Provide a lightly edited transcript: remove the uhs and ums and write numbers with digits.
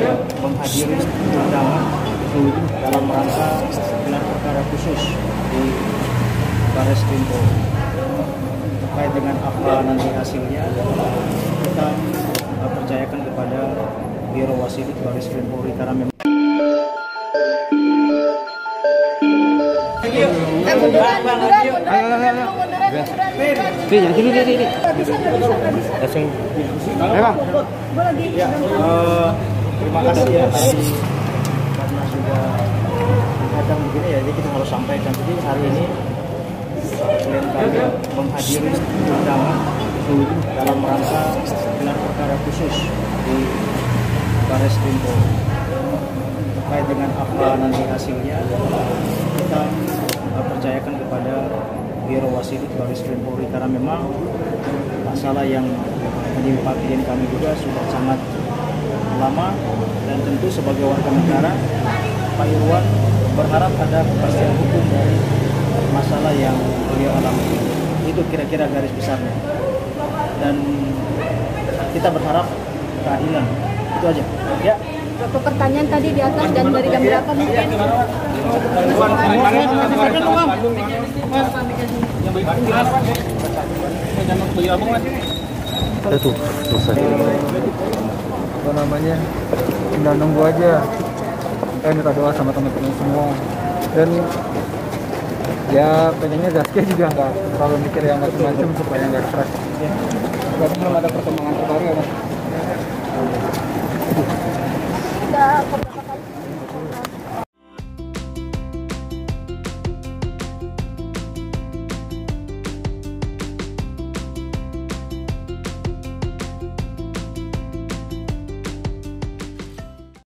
saya menghadiri undangan dalam rangka gelar perkara khusus di Barreskrim Polri. Terkait dengan apa nanti hasilnya, kita percayakan kepada Biro Wasidik Barreskrim Polri karena memang terima kasih ya tadi karena sudah datang begini ya, jadi kita harus sampaikan. Jadi hari ini klien kami menghadiri undangan dalam rangka gelar perkara khusus di Barreskrim Polri. Terkait dengan apa nanti hasilnya, kita percayakan kepada Biro Wasidik Barreskrim Polri karena memang masalah yang menimpa klien kami juga sudah sangat lama, dan tentu sebagai warga negara Pak Irwan berharap ada kepastian hukum dari masalah yang beliau alami. Itu kira-kira garis besarnya, dan kita berharap keadilan. Itu aja ya. Satu pertanyaan tadi di atas, dan dari jam berapa mungkin? Itu selesai. Apa namanya? Tinggal nunggu aja. Minta doa sama teman-teman semua. Dan ya pengennya Zaskia juga nggak terlalu mikir yang macam-macam supaya nggak stres. Tapi belum ada perkembangan terbaru ya, Mas.